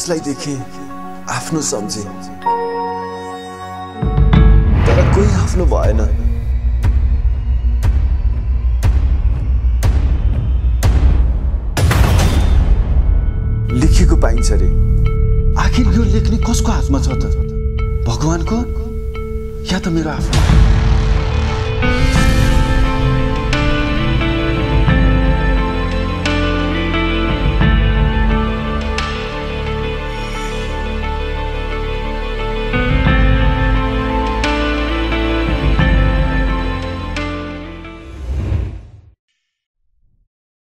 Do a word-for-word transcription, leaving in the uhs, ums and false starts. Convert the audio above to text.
जसलाई देखे आफ्नो सम्झे तर कोही आफ्नो भएन। लेखेको पाइन्छ रे, आखिर यो लेख्ने कसको हातमा छ त? भगवानको या त मेरो आफ्नो?